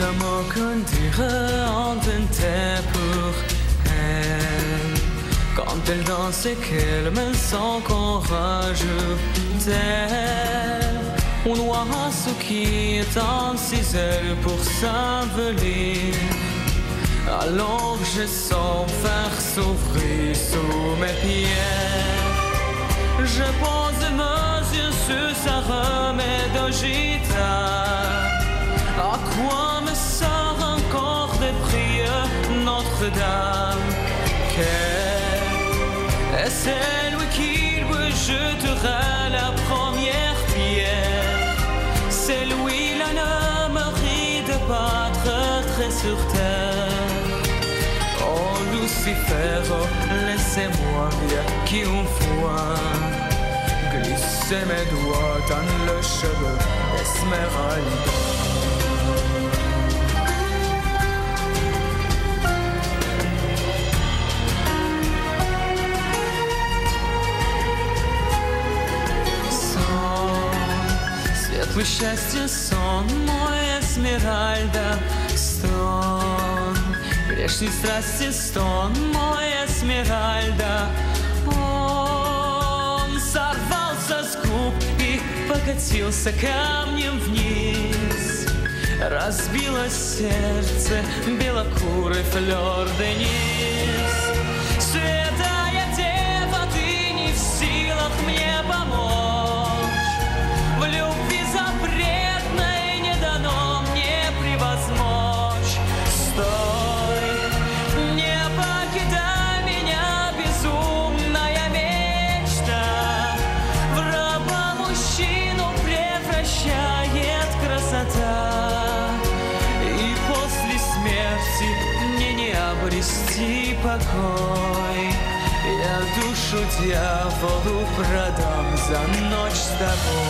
l'amour qu'on dirait en était pour elle. Quand elle danse et qu'elle me sent qu'enrageux-t-elle. Un oiseau qui étend ses ailes pour s'envoler. Alors je sens faire s'ouvrir sous mes pieds. Je pose mes yeux sur sa remède au guitare. À quoi me sert encore de prier Notre-Dame? Et c'est lui qui lui jettera la première pierre. C'est lui l'homme de battre très sur terre. Oh Lucifer, laissez-moi bien qu'une fois glisser mes doigts dans le cheveu d'Esmeralda. Светлое счастье сон мой, Эсмеральда, стон. Грешной страсти стон мой, Эсмеральда. Он сорвался с губ и покатился камнем вниз. Разбилось сердце белокурый флёр Денис. Святая дева, ты не в силах мне помочь. В любви запретной не дано мне превозмочь. Стой, не покидай меня, безумная мечта. В раба мужчину превращает красота. И после смерти мне не обрести покой. Я душу дьяволу продам за ночь с тобой.